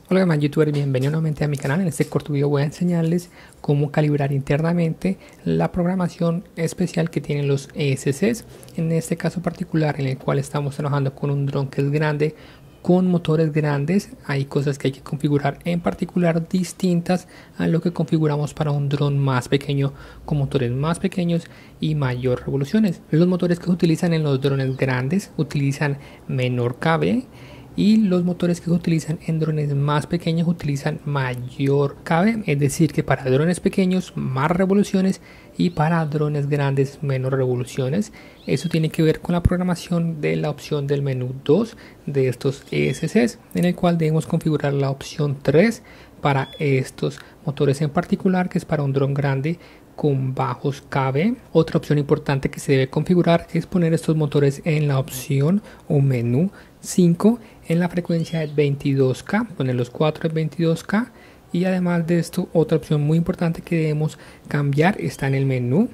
Hola demás youtubers, bienvenidos nuevamente a mi canal. En este corto video voy a enseñarles cómo calibrar internamente la programación especial que tienen los ESCs. En este caso particular en el cual estamos trabajando con un dron que es grande, con motores grandes, hay cosas que hay que configurar en particular distintas a lo que configuramos para un dron más pequeño, con motores más pequeños y mayor revoluciones. Los motores que se utilizan en los drones grandes utilizan menor KB, y los motores que se utilizan en drones más pequeños utilizan mayor KB, es decir que para drones pequeños más revoluciones y para drones grandes menos revoluciones. Eso tiene que ver con la programación de la opción del menú 2 de estos ESCs, en el cual debemos configurar la opción 3 para estos motores en particular, que es para un dron grande con bajos KB. Otra opción importante que se debe configurar es poner estos motores en la opción o menú 5 en la frecuencia de 22K, poner los 4 en 22K. Y además de esto, otra opción muy importante que debemos cambiar está en el menú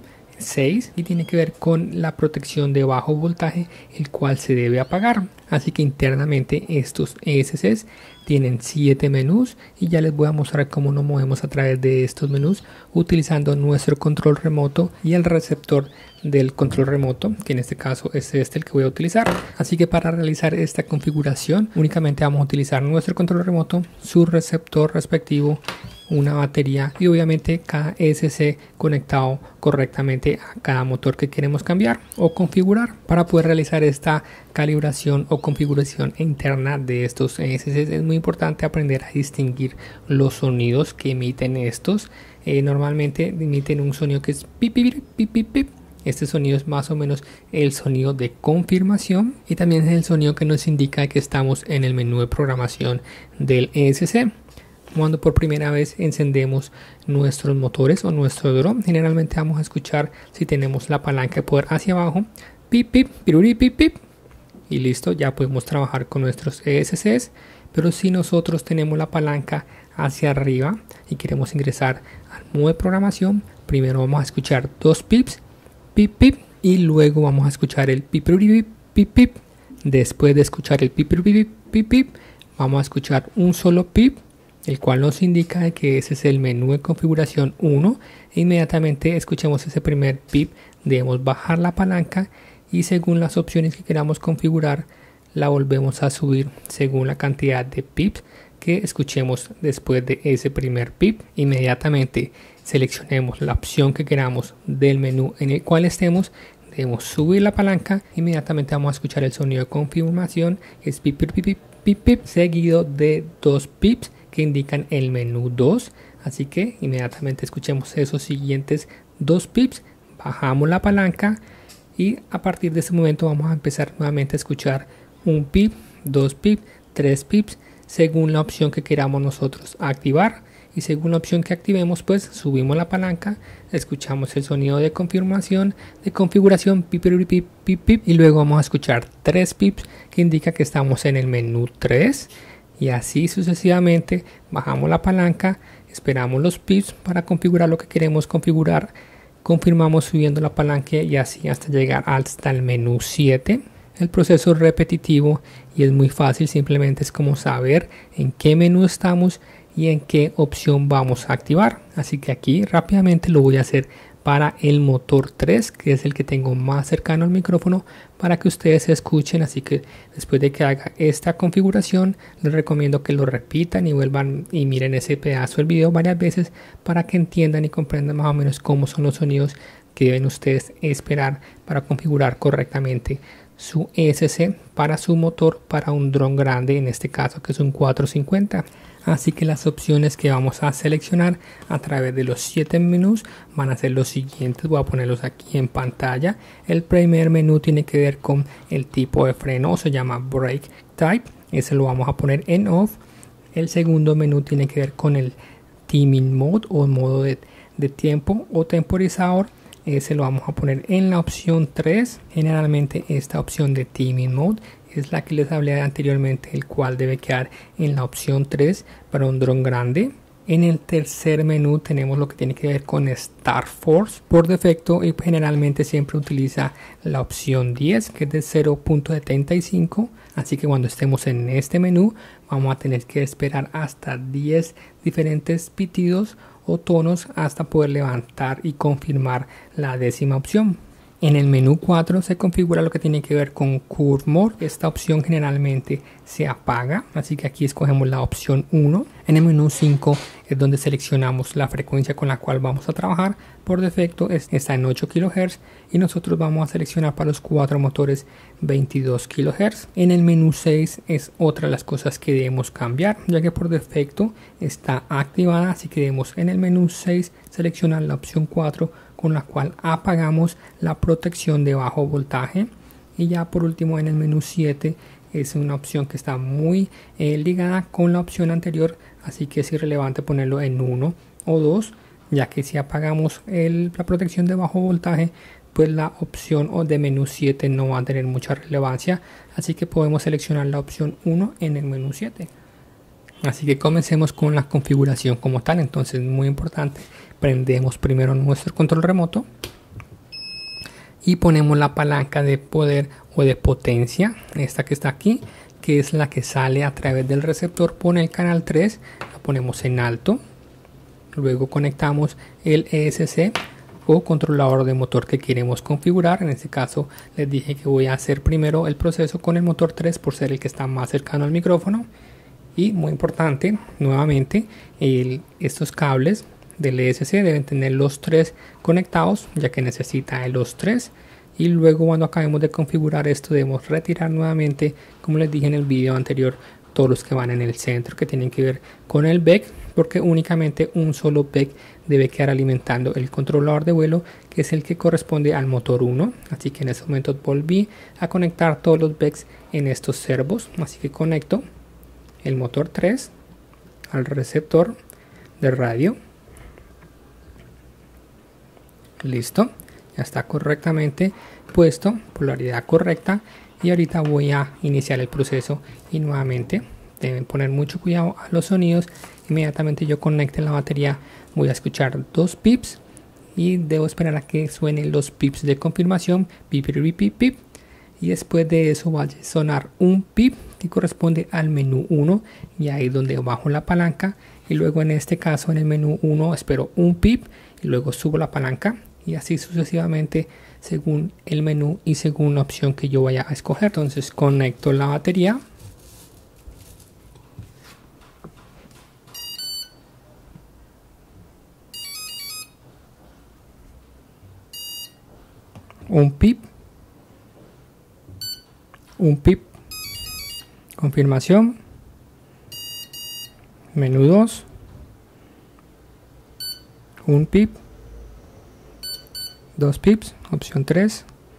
6 y tiene que ver con la protección de bajo voltaje, el cual se debe apagar. Así que internamente estos ESCs tienen 7 menús y ya les voy a mostrar cómo nos movemos a través de estos menús utilizando nuestro control remoto y el receptor del control remoto, que en este caso es este el que voy a utilizar. Así que para realizar esta configuración únicamente vamos a utilizar nuestro control remoto, su receptor respectivo, una batería y obviamente cada ESC conectado correctamente a cada motor que queremos cambiar o configurar. Para poder realizar esta calibración o configuración interna de estos ESCs es muy importante aprender a distinguir los sonidos que emiten estos. Normalmente emiten un sonido que es pip, pip, pip, pip, pip. Este sonido es más o menos el sonido de confirmación y también es el sonido que nos indica que estamos en el menú de programación del ESC. Cuando por primera vez encendemos nuestros motores o nuestro dron, generalmente vamos a escuchar, si tenemos la palanca de poder hacia abajo, pip pip, piruri pip pip, y listo, ya podemos trabajar con nuestros ESCs. Pero si nosotros tenemos la palanca hacia arriba y queremos ingresar al modo de programación, primero vamos a escuchar dos pips, pip pip, y luego vamos a escuchar el pip pip pip pip. Después de escuchar el pip pip pip pip, vamos a escuchar un solo pip, el cual nos indica que ese es el menú de configuración 1. E inmediatamente escuchemos ese primer pip, debemos bajar la palanca y según las opciones que queramos configurar la volvemos a subir según la cantidad de pips que escuchemos después de ese primer pip. Inmediatamente seleccionemos la opción que queramos del menú en el cual estemos, debemos subir la palanca, inmediatamente vamos a escuchar el sonido de confirmación, es pip pip pip pip pip, seguido de dos pips que indican el menú 2. Así que inmediatamente escuchemos esos siguientes dos pips, bajamos la palanca y a partir de ese momento vamos a empezar nuevamente a escuchar un pip, dos pips, tres pips, según la opción que queramos nosotros activar. Y según la opción que activemos, pues subimos la palanca, escuchamos el sonido de confirmación, de configuración, pip, pip, pip, pip, pip, y luego vamos a escuchar tres pips que indica que estamos en el menú 3. Y así sucesivamente bajamos la palanca, esperamos los pips para configurar lo que queremos configurar, confirmamos subiendo la palanca y así hasta llegar hasta el menú 7. El proceso es repetitivo y es muy fácil, simplemente es como saber en qué menú estamos y en qué opción vamos a activar. Así que aquí rápidamente lo voy a hacer para el motor 3, que es el que tengo más cercano al micrófono, para que ustedes se escuchen. Así que después de que haga esta configuración, les recomiendo que lo repitan y vuelvan y miren ese pedazo del video varias veces para que entiendan y comprendan más o menos cómo son los sonidos que deben ustedes esperar para configurar correctamente su ESC para su motor, para un dron grande, en este caso que es un 450. Así que las opciones que vamos a seleccionar a través de los 7 menús van a ser los siguientes. Voy a ponerlos aquí en pantalla. El primer menú tiene que ver con el tipo de freno, se llama Brake Type, ese lo vamos a poner en off. El segundo menú tiene que ver con el Timing Mode o modo de tiempo o temporizador, ese lo vamos a poner en la opción 3. Generalmente esta opción de Timing Mode es la que les hablé anteriormente, el cual debe quedar en la opción 3 para un dron grande. En el tercer menú tenemos lo que tiene que ver con Start Force. Por defecto y generalmente siempre utiliza la opción 10, que es de 0.75. Así que cuando estemos en este menú vamos a tener que esperar hasta 10 diferentes pitidos o tonos hasta poder levantar y confirmar la décima opción. En el menú 4 se configura lo que tiene que ver con Curve Mode. Esta opción generalmente se apaga, así que aquí escogemos la opción 1. En el menú 5 es donde seleccionamos la frecuencia con la cual vamos a trabajar. Por defecto está en 8 kHz y nosotros vamos a seleccionar para los 4 motores 22 kHz. En el menú 6 es otra de las cosas que debemos cambiar, ya que por defecto está activada, así que debemos en el menú 6 seleccionar la opción 4, con la cual apagamos la protección de bajo voltaje. Y ya por último en el menú 7 es una opción que está muy ligada con la opción anterior, así que es irrelevante ponerlo en 1 o 2, ya que si apagamos la protección de bajo voltaje, pues la opción de menú 7 no va a tener mucha relevancia, así que podemos seleccionar la opción 1 en el menú 7. Así que comencemos con la configuración como tal. Entonces, muy importante, prendemos primero nuestro control remoto y ponemos la palanca de poder o de potencia, esta que está aquí, que es la que sale a través del receptor por el canal 3, la ponemos en alto. Luego conectamos el ESC o controlador de motor que queremos configurar. En este caso les dije que voy a hacer primero el proceso con el motor 3 por ser el que está más cercano al micrófono. Y muy importante, nuevamente, estos cables del ESC deben tener los 3 conectados, ya que necesita los 3. Y luego cuando acabemos de configurar esto debemos retirar nuevamente, como les dije en el video anterior, todos los que van en el centro que tienen que ver con el BEC, porque únicamente un solo BEC debe quedar alimentando el controlador de vuelo, que es el que corresponde al motor 1. Así que en ese momento volví a conectar todos los BECs en estos servos, así que conecto el motor 3 al receptor de radio. Listo, ya está correctamente puesto, polaridad correcta. Y ahorita voy a iniciar el proceso y nuevamente deben poner mucho cuidado a los sonidos. Inmediatamente yo conecte la batería voy a escuchar 2 pips y debo esperar a que suenen los pips de confirmación, pip, pip, pip, pip. Y después de eso va a sonar un pip que corresponde al menú 1, y ahí es donde bajo la palanca. Y luego en este caso en el menú 1 espero un pip y luego subo la palanca, y así sucesivamente según el menú y según la opción que yo vaya a escoger. Entonces conecto la batería. Un pip. Un pip, confirmación, menú 2, un pip, 2 pips, opción 3,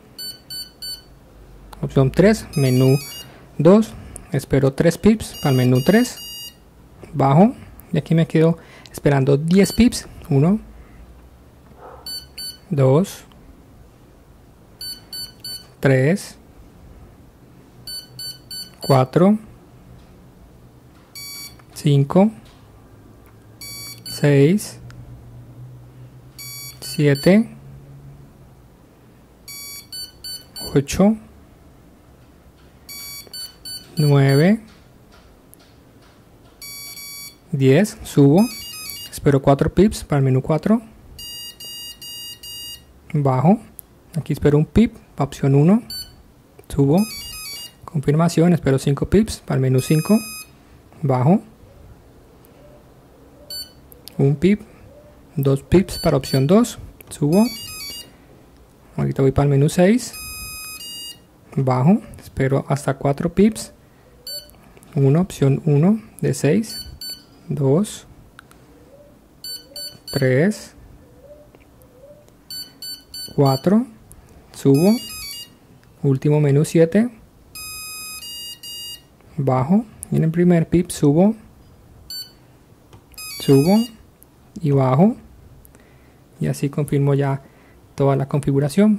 opción 3, menú 2, espero 3 pips para el menú 3, bajo y aquí me quedo esperando 10 pips, 1, 2, 3, 4, 5, 6, 7, 8, 9, 10, subo, espero 4 pips para el menú 4, bajo, aquí espero un pip para opción 1, subo, confirmación, espero 5 pips para el menú 5, bajo, un pip, 2 pips para opción 2, subo, ahorita voy para el menú 6, bajo, espero hasta 4 pips, 1, opción 1 de 6, 2, 3, 4, subo, último menú 7, bajo, y en el primer pip subo y bajo, y así confirmo ya toda la configuración.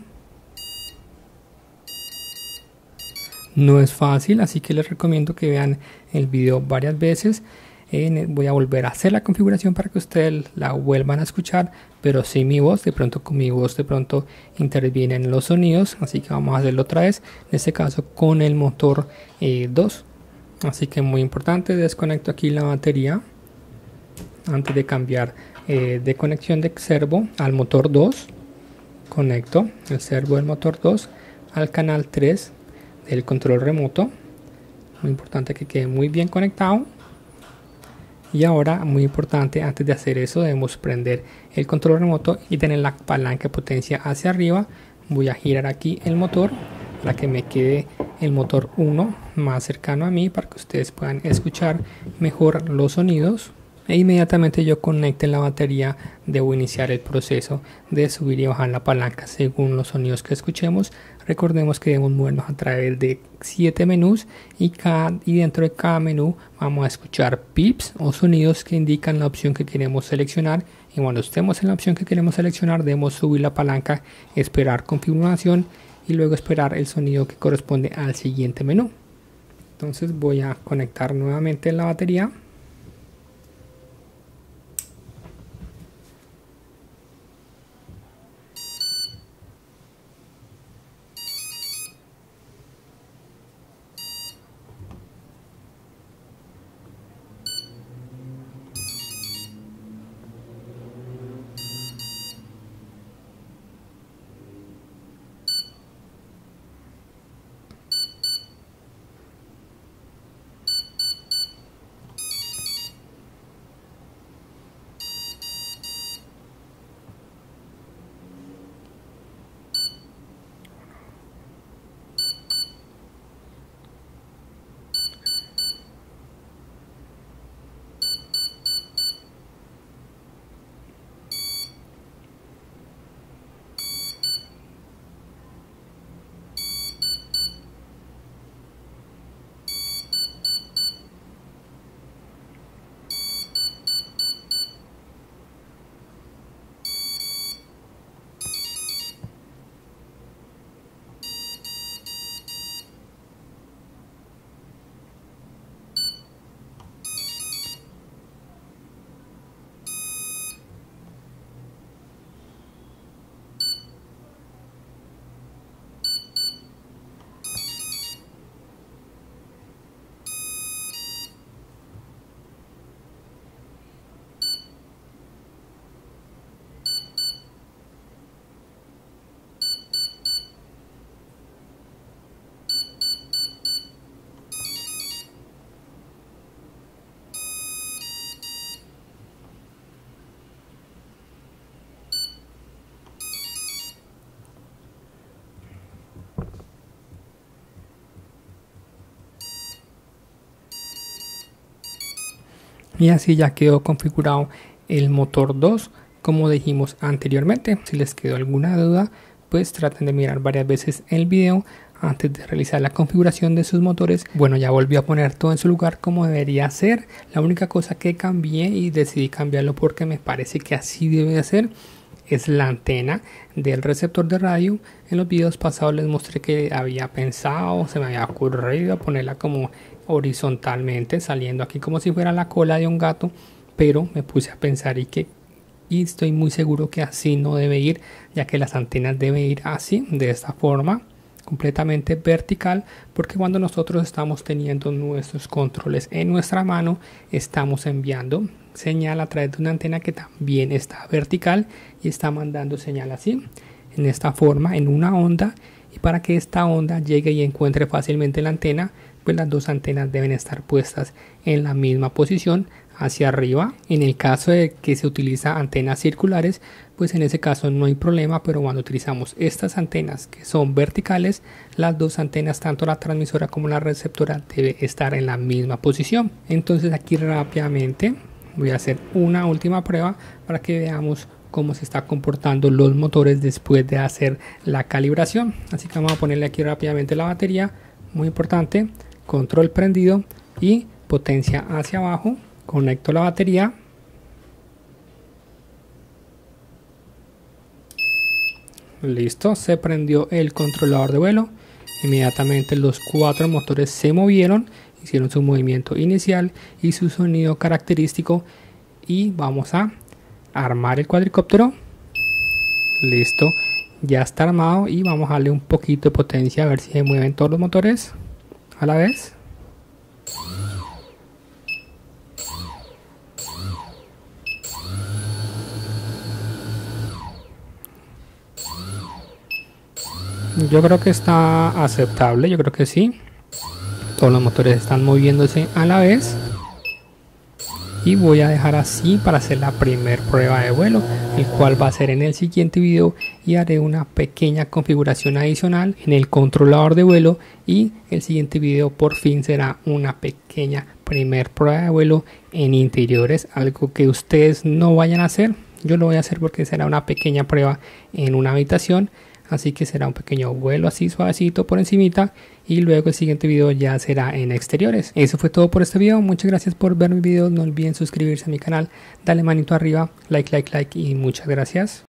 No es fácil, así que les recomiendo que vean el video varias veces. Voy a volver a hacer la configuración para que ustedes la vuelvan a escuchar, pero sin mi voz. De pronto con mi voz de pronto intervienen los sonidos, así que vamos a hacerlo otra vez, en este caso con el motor 2. Así que muy importante, desconecto aquí la batería antes de cambiar de conexión de servo al motor 2. Conecto el servo del motor 2 al canal 3 del control remoto. Muy importante que quede muy bien conectado. Y ahora, muy importante, antes de hacer eso debemos prender el control remoto y tener la palanca de potencia hacia arriba. Voy a girar aquí el motor para que me quede el motor 1 más cercano a mí, para que ustedes puedan escuchar mejor los sonidos. E inmediatamente yo conecte la batería, debo iniciar el proceso de subir y bajar la palanca según los sonidos que escuchemos. Recordemos que debemos movernos a través de 7 menús y dentro de cada menú vamos a escuchar pips o sonidos que indican la opción que queremos seleccionar. Y cuando estemos en la opción que queremos seleccionar, debemos subir la palanca, esperar configuración y luego esperar el sonido que corresponde al siguiente menú. Entonces voy a conectar nuevamente la batería. Y así ya quedó configurado el motor 2 como dijimos anteriormente. Si les quedó alguna duda, pues traten de mirar varias veces el video antes de realizar la configuración de sus motores. Bueno, ya volví a poner todo en su lugar como debería ser. La única cosa que cambié y decidí cambiarlo porque me parece que así debe de ser es la antena del receptor de radio. En los videos pasados les mostré que había pensado, se me había ocurrido ponerla como horizontalmente, saliendo aquí como si fuera la cola de un gato, pero me puse a pensar y estoy muy seguro que así no debe ir, ya que las antenas deben ir así, de esta forma, completamente vertical, porque cuando nosotros estamos teniendo nuestros controles en nuestra mano, estamos enviando señal a través de una antena que también está vertical y está mandando señal así, en esta forma, en una onda. Y para que esta onda llegue y encuentre fácilmente la antena, pues las dos antenas deben estar puestas en la misma posición, hacia arriba. En el caso de que se utiliza antenas circulares, pues en ese caso no hay problema, pero cuando utilizamos estas antenas que son verticales, las dos antenas, tanto la transmisora como la receptora, debe estar en la misma posición. Entonces aquí rápidamente voy a hacer una última prueba para que veamos cómo se está comportando los motores después de hacer la calibración. Así que vamos a ponerle aquí rápidamente la batería, muy importante, control prendido y potencia hacia abajo. Conecto la batería. Listo, se prendió el controlador de vuelo. Inmediatamente los 4 motores se movieron y hicieron su movimiento inicial y su sonido característico. Y vamos a armar el cuadricóptero. Listo, ya está armado y vamos a darle un poquito de potencia a ver si se mueven todos los motores a la vez. Yo creo que está aceptable, yo creo que sí. Todos los motores están moviéndose a la vez. Y voy a dejar así para hacer la primera prueba de vuelo, el cual va a ser en el siguiente video, y haré una pequeña configuración adicional en el controlador de vuelo, y el siguiente video por fin será una pequeña primer prueba de vuelo en interiores, algo que ustedes no vayan a hacer. Yo lo voy a hacer porque será una pequeña prueba en una habitación. Así que será un pequeño vuelo así suavecito por encimita, y luego el siguiente video ya será en exteriores. Eso fue todo por este video. Muchas gracias por ver mi video. No olviden suscribirse a mi canal, darle manito arriba, like y muchas gracias.